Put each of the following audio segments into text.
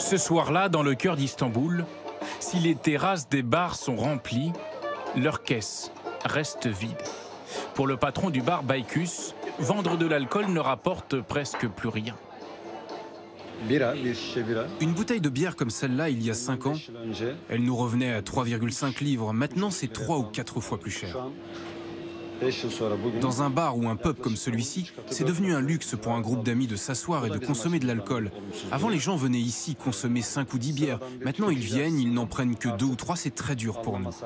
Ce soir-là, dans le cœur d'Istanbul, si les terrasses des bars sont remplies, leurs caisses restent vides. Pour le patron du bar Baykus, vendre de l'alcool ne rapporte presque plus rien. Une bouteille de bière comme celle-là, il y a 5 ans, elle nous revenait à 3,5 livres. Maintenant, c'est 3 ou 4 fois plus cher. Dans un bar ou un pub comme celui-ci, c'est devenu un luxe pour un groupe d'amis de s'asseoir et de consommer de l'alcool. Avant, les gens venaient ici consommer 5 ou 10 bières. Maintenant, ils viennent, ils n'en prennent que 2 ou 3, c'est très dur pour nous.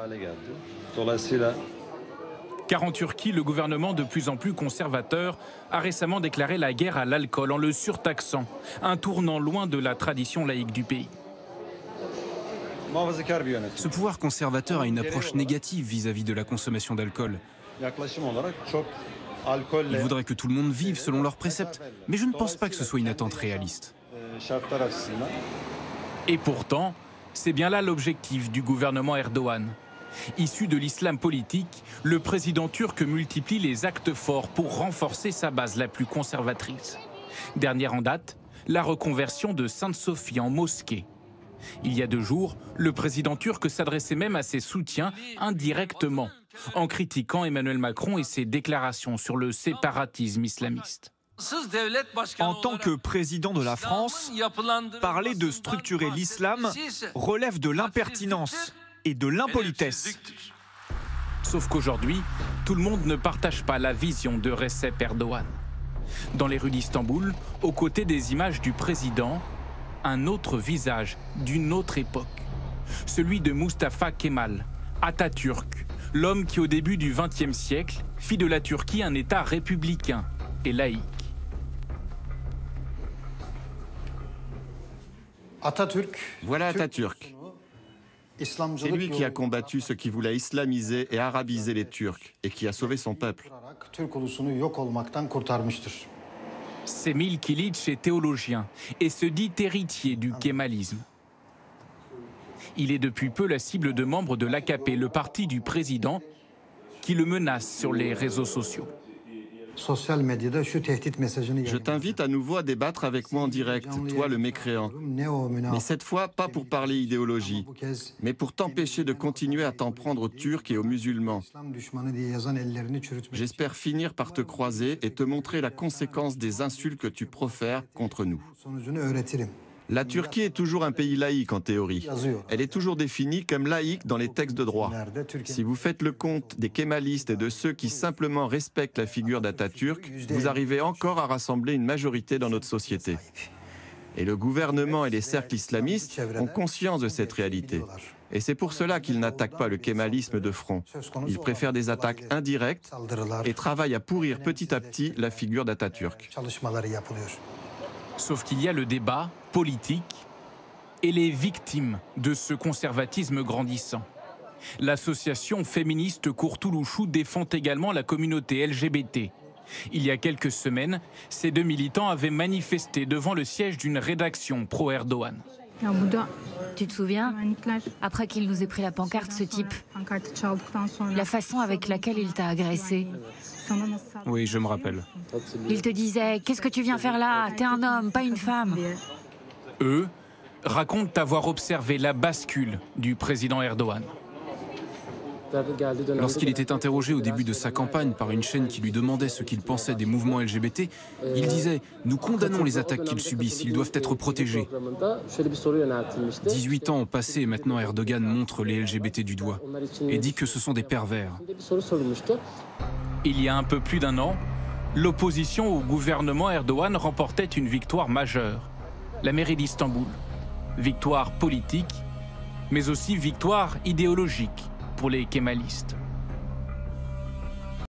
Car en Turquie, le gouvernement de plus en plus conservateur a récemment déclaré la guerre à l'alcool en le surtaxant, un tournant loin de la tradition laïque du pays. Ce pouvoir conservateur a une approche négative vis-à-vis de la consommation d'alcool. Ils voudraient que tout le monde vive selon leurs préceptes, mais je ne pense pas que ce soit une attente réaliste. Et pourtant, c'est bien là l'objectif du gouvernement Erdogan. Issu de l'islam politique, le président turc multiplie les actes forts pour renforcer sa base la plus conservatrice. Dernière en date, la reconversion de Sainte-Sophie en mosquée. Il y a 2 jours, le président turc s'adressait même à ses soutiens indirectement, en critiquant Emmanuel Macron et ses déclarations sur le séparatisme islamiste. En tant que président de la France, parler de structurer l'islam relève de l'impertinence et de l'impolitesse. Sauf qu'aujourd'hui, tout le monde ne partage pas la vision de Recep Erdogan. Dans les rues d'Istanbul, aux côtés des images du président, un autre visage d'une autre époque. Celui de Mustafa Kemal, Atatürk, l'homme qui au début du XXe siècle fit de la Turquie un État républicain et laïque. Voilà Atatürk. C'est lui qui a combattu ceux qui voulaient islamiser et arabiser les Turcs et qui a sauvé son peuple. Semil Kilic est théologien et se dit héritier du kémalisme. Il est depuis peu la cible de membres de l'AKP, le parti du président, qui le menace sur les réseaux sociaux. Je t'invite à nouveau à débattre avec moi en direct, toi le mécréant. Mais cette fois, pas pour parler idéologie, mais pour t'empêcher de continuer à t'en prendre aux Turcs et aux musulmans. J'espère finir par te croiser et te montrer la conséquence des insultes que tu profères contre nous. La Turquie est toujours un pays laïque en théorie. Elle est toujours définie comme laïque dans les textes de droit. Si vous faites le compte des kémalistes et de ceux qui simplement respectent la figure d'Atatürk, vous arrivez encore à rassembler une majorité dans notre société. Et le gouvernement et les cercles islamistes ont conscience de cette réalité. Et c'est pour cela qu'ils n'attaquent pas le kémalisme de front. Ils préfèrent des attaques indirectes et travaillent à pourrir petit à petit la figure d'Atatürk. Sauf qu'il y a le débat politique et les victimes de ce conservatisme grandissant. L'association féministe Kurtuluş défend également la communauté LGBT. Il y a quelques semaines, ces 2 militants avaient manifesté devant le siège d'une rédaction pro-Erdogan. Tu te souviens? Après qu'il nous ait pris la pancarte, ce type, la façon avec laquelle il t'a agressé. Oui, je me rappelle. Il te disait « Qu'est-ce que tu viens faire là? T'es un homme, pas une femme !» Eux racontent avoir observé la bascule du président Erdogan. Lorsqu'il était interrogé au début de sa campagne par une chaîne qui lui demandait ce qu'il pensait des mouvements LGBT, il disait « Nous condamnons les attaques qu'ils subissent, ils doivent être protégés ». 18 ans ont passé et maintenant Erdogan montre les LGBT du doigt et dit que ce sont des pervers. Il y a un peu plus d'1 an, l'opposition au gouvernement Erdogan remportait une victoire majeure, la mairie d'Istanbul. Victoire politique, mais aussi victoire idéologique pour les kémalistes.